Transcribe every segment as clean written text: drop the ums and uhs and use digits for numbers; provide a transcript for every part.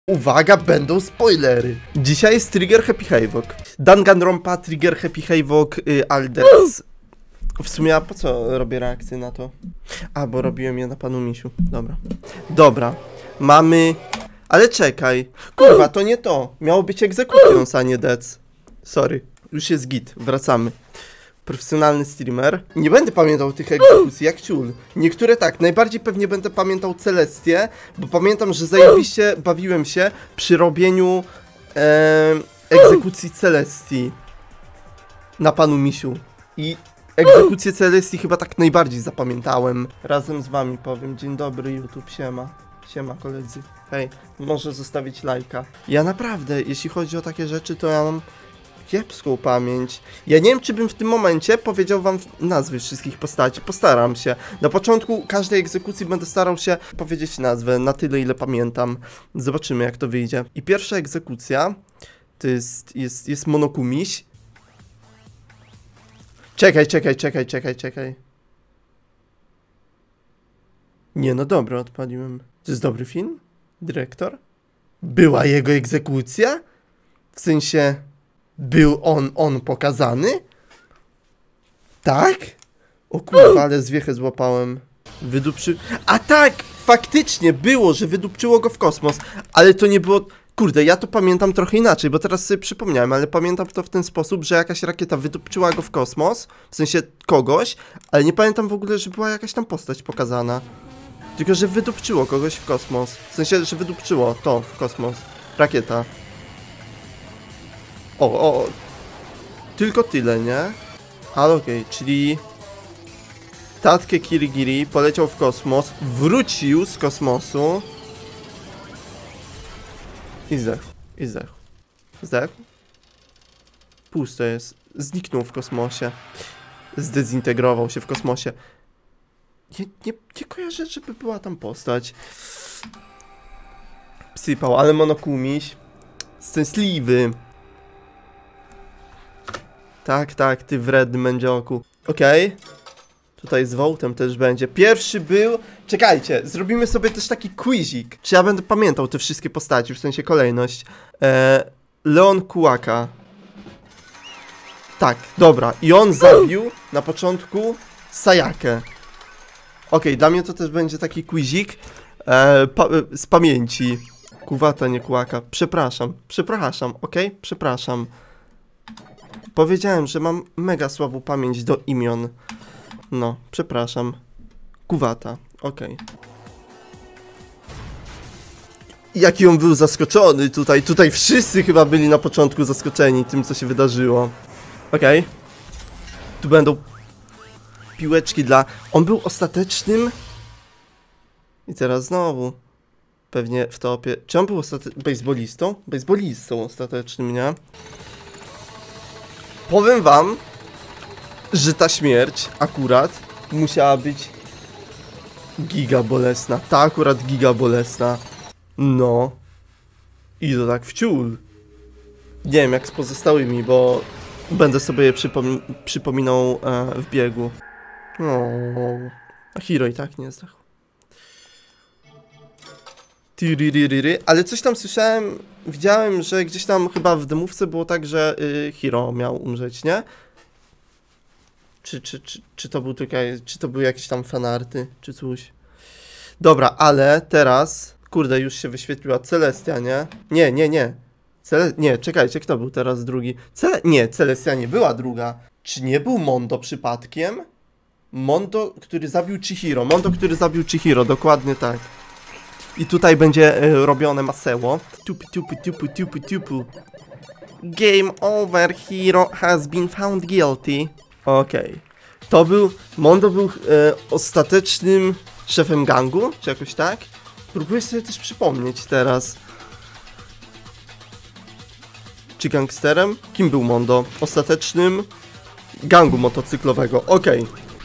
Uwaga, będą spoilery. Dzisiaj jest Trigger Happy Havoc. Danganronpa, Trigger Happy Havoc, Alders. W sumie, a po co robię reakcję na to? A, bo robiłem je na panu misiu. Dobra. Dobra. Mamy... Ale czekaj. Kurwa, to nie to. Miało być Executions, a nie Deaths. Sorry. Już jest git. Wracamy. Profesjonalny streamer. Nie będę pamiętał tych egzekucji, jak ciul. Niektóre tak, najbardziej pewnie będę pamiętał Celestię, bo pamiętam, że zajebiście bawiłem się przy robieniu egzekucji Celestii na panu misiu. I egzekucję Celestii chyba tak najbardziej zapamiętałem. Razem z wami powiem, dzień dobry YouTube, siema. Siema koledzy. Hej, może zostawić lajka. Ja naprawdę, jeśli chodzi o takie rzeczy, to ja mam kiepską pamięć. Ja nie wiem, czy bym w tym momencie powiedział wam nazwy wszystkich postaci. Postaram się. Na początku każdej egzekucji będę starał się powiedzieć nazwę na tyle, ile pamiętam. Zobaczymy, jak to wyjdzie. I pierwsza egzekucja to jest Monokumiś. Czekaj. Nie, no dobra, odpaliłem. To jest dobry film? Dyrektor? Była jego egzekucja? W sensie... Był on pokazany? Tak? O kurwa, ale zwiechę złapałem. A tak! Faktycznie było, że wydupczyło go w kosmos. Ale to nie było... Kurde, ja to pamiętam trochę inaczej, bo teraz sobie przypomniałem, ale pamiętam to w ten sposób, że jakaś rakieta wydupczyła go w kosmos. W sensie kogoś, ale nie pamiętam w ogóle, że była jakaś tam postać pokazana. Tylko, że wydupczyło kogoś w kosmos. W sensie, że wydupczyło to w kosmos. Rakieta. Tylko tyle, nie? Ale okej, czyli... Tatke Kirigiri poleciał w kosmos, wrócił z kosmosu i zdechł. Pusto jest. Zniknął w kosmosie. Zdezintegrował się w kosmosie. Nie kojarzę, żeby była tam postać. Psypał, ale Monokumiś. Szczęśliwy. Tak, ty wredny mędzioku. Okej. Tutaj z Wołtem też będzie. Pierwszy był... Czekajcie, zrobimy sobie też taki quizik. Czy ja będę pamiętał te wszystkie postaci, w sensie kolejność. Leon Kułaka. Tak, dobra. I on zabił na początku Sayakę. Okej, dla mnie to też będzie taki quizik z pamięci. Kuwata, nie Kułaka. Przepraszam, okej? Przepraszam. Powiedziałem, że mam mega słabą pamięć do imion. No, przepraszam. Kuwata, okej. Jaki on był zaskoczony tutaj. Tutaj wszyscy chyba byli na początku zaskoczeni tym, co się wydarzyło. Okej. Tu będą piłeczki dla... On był ostatecznym... I teraz znowu. Pewnie w topie... Czy on był ostatecznym... Bejsbolistą? Bejsbolistą ostatecznym, nie? Powiem wam, że ta śmierć akurat musiała być giga bolesna. Ta akurat giga bolesna. No. I to tak w ciul. Nie wiem jak z pozostałymi, bo będę sobie je przypominał w biegu. No. A Hiro i tak nie zdechł. Ale coś tam słyszałem, widziałem, że gdzieś tam chyba w demówce było tak, że Hiro miał umrzeć, nie? Czy to był tylko, czy to były jakieś tam fanarty, czy coś? Dobra, ale teraz, kurde, już się wyświetliła Celestia, nie? Nie, czekajcie, kto był teraz drugi? Nie, Celestia nie była druga. Czy nie był Mondo przypadkiem? Mondo, który zabił Chihiro, dokładnie tak. I tutaj będzie robione maseło. Tupu. Game over, Hiro has been found guilty. Okej. To był... Mondo był ostatecznym szefem gangu, czy jakoś tak? Próbuję sobie też przypomnieć teraz. Czy gangsterem? Kim był Mondo? Ostatecznym gangu motocyklowego, okej.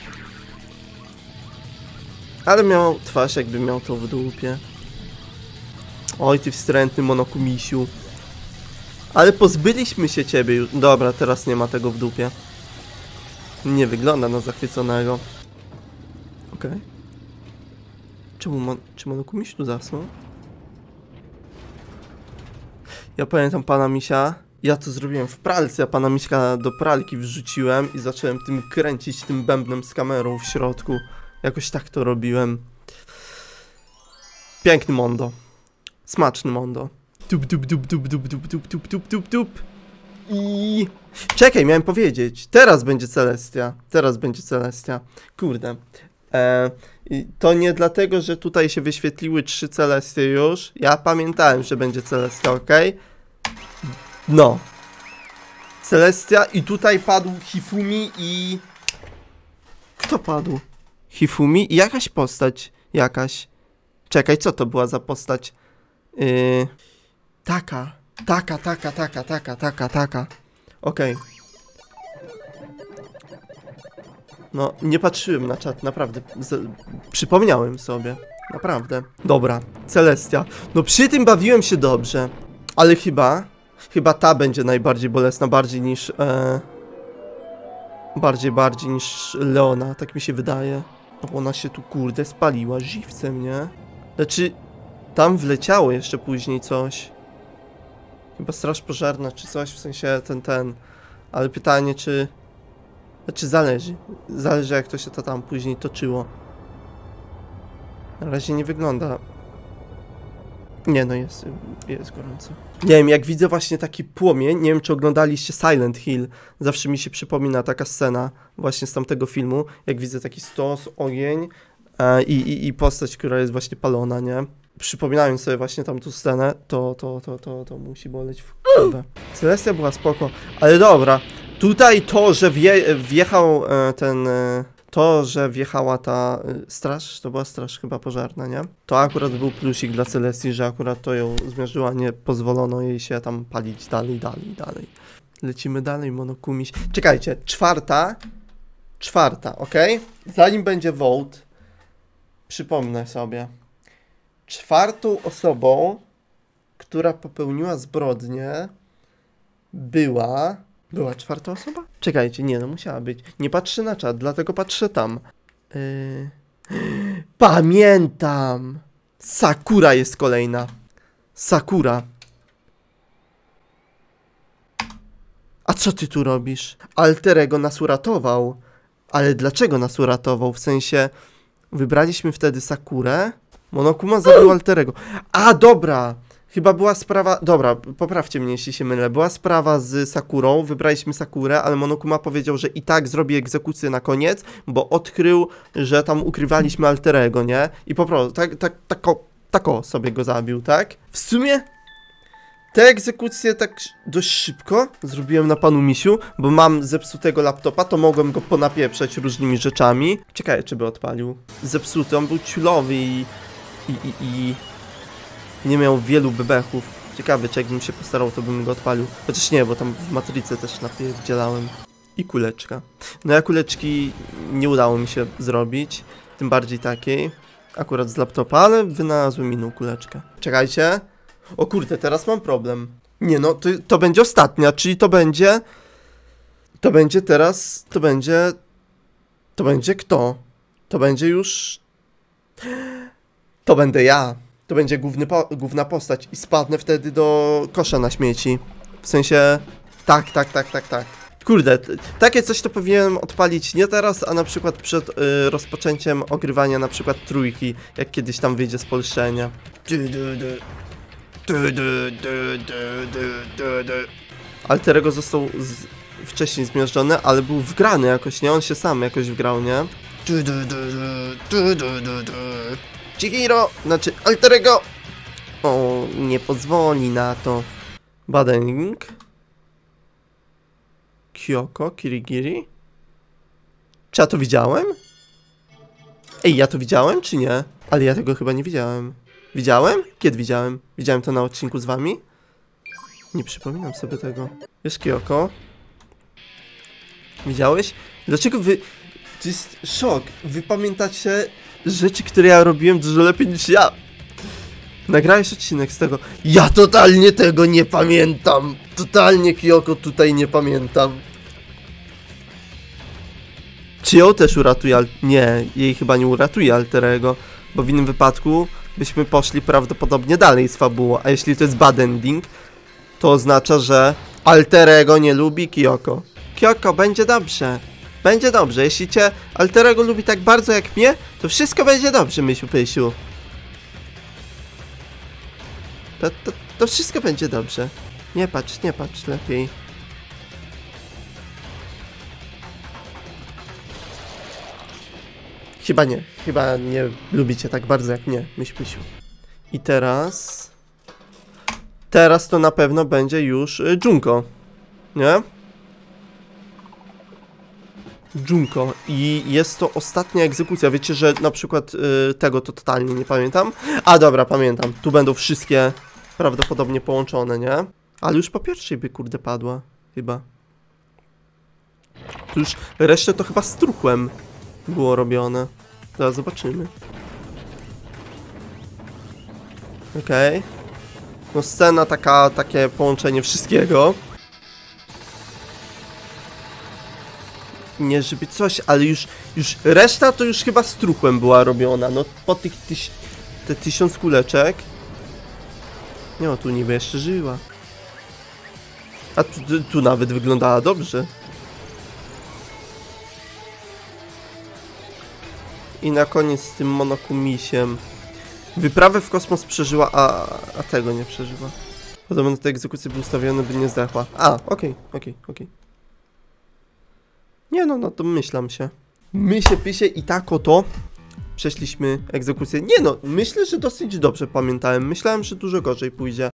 Ale miał twarz, jakby miał to w dupie. Oj, ty wstrętny Monokumisiu. Ale pozbyliśmy się ciebie już. Dobra, teraz nie ma tego w dupie. Nie wygląda na zachwyconego. Okej. Czy Monokumiś tu zasnął? Ja pamiętam pana misia. Ja to zrobiłem w pralce, ja pana miśka do pralki wrzuciłem i zacząłem tym kręcić tym bębnem z kamerą w środku. Jakoś tak to robiłem. Piękny mondo. Smaczny mondo. Tup, tup, tup, tup, tup, tup, tup, tup, tup, tup, tup. I... Czekaj, miałem powiedzieć. Teraz będzie Celestia. Teraz będzie Celestia. Kurde. I to nie dlatego, że tutaj się wyświetliły 3 Celestie już. Ja pamiętałem, że będzie Celestia, ok? No. Celestia i tutaj padł Hifumi i... Kto padł? Hifumi i jakaś postać. Jakaś. Czekaj, co to była za postać? Taka. Okej. No, nie patrzyłem na czat, naprawdę. Przypomniałem sobie. Naprawdę. Dobra, Celestia. No przy tym bawiłem się dobrze. Ale chyba ta będzie najbardziej bolesna, bardziej niż... Bardziej niż Leona, tak mi się wydaje. No ona się tu, kurde, spaliła żywcem, nie? Znaczy, tam wleciało jeszcze później coś. Chyba straż pożarna czy coś, w sensie ten. Ale pytanie, czy... Znaczy zależy. Zależy, jak to się to tam później toczyło. Na razie nie wygląda... Nie no, jest gorąco. Nie wiem, jak widzę właśnie taki płomień, nie wiem, czy oglądaliście Silent Hill. Zawsze mi się przypomina taka scena właśnie z tamtego filmu. Jak widzę taki stos, ogień i postać, która jest właśnie palona, nie? Przypominając sobie właśnie tamtą scenę, to musi boleć w głowę. Celestia była spoko, ale dobra. Tutaj to, że wjechał to, że wjechała ta straż, to była straż chyba pożarna, nie? To akurat był plusik dla Celestii, że akurat to ją zmierzyła, nie pozwolono jej się tam palić dalej. Lecimy dalej, Monokumiś. Czekajcie, czwarta, ok? Zanim będzie vote, przypomnę sobie. 4. osobą, która popełniła zbrodnię, była 4. osoba? Czekajcie, nie no, musiała być. Nie patrzę na czat, dlatego patrzę tam. Pamiętam! Sakura jest kolejna. Sakura. A co ty tu robisz? Alterego nas uratował. Ale dlaczego nas uratował? W sensie, wybraliśmy wtedy Sakurę. Monokuma zabił Alterego. A, dobra! Chyba była sprawa... Dobra, poprawcie mnie, jeśli się mylę. Była sprawa z Sakurą, wybraliśmy Sakurę, ale Monokuma powiedział, że i tak zrobi egzekucję na koniec, bo odkrył, że tam ukrywaliśmy Alterego, nie? I po prostu, tako sobie go zabił, tak? W sumie te egzekucje tak dość szybko zrobiłem na panu misiu, bo mam zepsutego laptopa, to mogłem go ponapieprzać różnymi rzeczami. Ciekawe, czy by odpalił. Zepsuty, on był ciulowy i nie miał wielu bebechów. Ciekawe, czy jakbym się postarał, to bym go odpalił. Chociaż nie, bo tam w matryce też napierdzielałem. I kuleczka. No ja kuleczki nie udało mi się zrobić. Tym bardziej takiej. Akurat z laptopa, ale wynalazłem inną kuleczkę. Czekajcie. O kurde, teraz mam problem. Nie no, to będzie ostatnia, czyli to będzie teraz... To będzie kto? To będzie już... To będę ja. To będzie główna postać i spadnę wtedy do kosza na śmieci. W sensie... Tak. Kurde, takie coś to powinienem odpalić nie teraz, a na przykład przed rozpoczęciem ogrywania na przykład trójki, jak kiedyś tam wyjdzie z polszczenia. Alterego został wcześniej zmiażdżony, ale był wgrany jakoś, nie? On się sam jakoś wgrał, nie? Chihiro, znaczy Alterego! O, nie pozwoli na to. Badeng. Kyoko, Kirigiri? Czy ja to widziałem? Ej, ja to widziałem, czy nie? Ale ja tego chyba nie widziałem. Widziałem? Kiedy widziałem? Widziałem to na odcinku z wami? Nie przypominam sobie tego. Jest Kyoko. Widziałeś? Dlaczego wy... To jest szok. Wy pamiętacie rzeczy, które ja robiłem dużo lepiej niż ja. Nagrałeś odcinek z tego. Ja totalnie tego nie pamiętam. Totalnie Kyoko tutaj nie pamiętam. Czy ją też uratuje? Nie, jej chyba nie uratuje Alterego. Bo w innym wypadku byśmy poszli prawdopodobnie dalej z fabułą. A jeśli to jest bad ending, to oznacza, że Alterego nie lubi Kyoko. Kyoko, będzie dobrze. Będzie dobrze. Jeśli cię Alterego lubi tak bardzo jak mnie, to wszystko będzie dobrze, Mysiu Pysiu. To wszystko będzie dobrze. Nie patrz lepiej. Chyba nie lubicie tak bardzo jak mnie, Mysiu Pysiu. I teraz to na pewno będzie już Junko, nie? Junko i jest to ostatnia egzekucja. Wiecie, że na przykład tego to totalnie nie pamiętam. A dobra, pamiętam. Tu będą wszystkie prawdopodobnie połączone, nie? Ale już po pierwszej by kurde padła, chyba. Tu już resztę to chyba z truchłem było robione. Zaraz zobaczymy. Okej. No scena takie połączenie wszystkiego. Nie, żeby coś, ale już reszta to już chyba z truchłem była robiona. No po tych te 1000 kuleczek. Nie, no tu niby jeszcze żyła. A tu nawet wyglądała dobrze. I na koniec z tym Monokumisiem. Wyprawę w kosmos przeżyła, a tego nie przeżyła. Podobno te egzekucje były ustawione, by nie zdechła. A, okej. Nie no, to myślam się. Mysie Pysie i tak oto przeszliśmy egzekucję. Nie no, myślę, że dosyć dobrze pamiętałem. Myślałem, że dużo gorzej pójdzie.